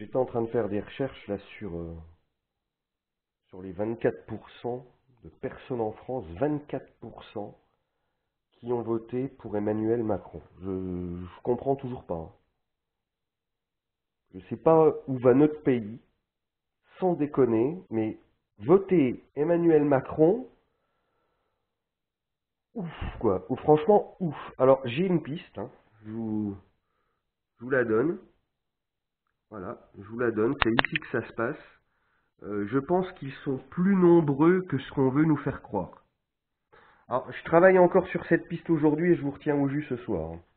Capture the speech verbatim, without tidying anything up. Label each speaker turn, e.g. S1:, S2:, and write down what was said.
S1: J'étais en train de faire des recherches là sur, euh, sur les vingt-quatre pour cent de personnes en France, vingt-quatre pour cent qui ont voté pour Emmanuel Macron. Je, je comprends toujours pas, hein. Je sais pas où va notre pays, sans déconner, mais voter Emmanuel Macron, ouf quoi, ou franchement ouf. Alors j'ai une piste, hein. Je vous, je vous la donne. Voilà, je vous la donne, c'est ici que ça se passe. Euh, je pense qu'ils sont plus nombreux que ce qu'on veut nous faire croire. Alors, je travaille encore sur cette piste aujourd'hui et je vous retiens au jus ce soir, hein.